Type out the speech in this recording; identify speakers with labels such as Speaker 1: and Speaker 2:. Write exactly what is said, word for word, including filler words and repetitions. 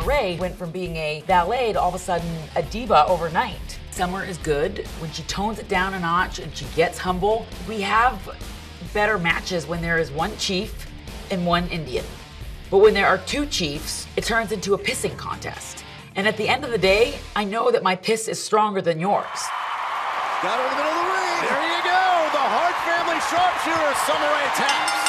Speaker 1: Rae went from being a valet to all of a sudden a diva overnight. Summer is good when she tones it down a notch and she gets humble. We have better matches when there is one chief and one Indian. But when there are two chiefs, it turns into a pissing contest. And at the end of the day, I know that my piss is stronger than yours.
Speaker 2: Got her in the middle of the ring. There you go. The Hart family sharpshooter, Summer Rae taps.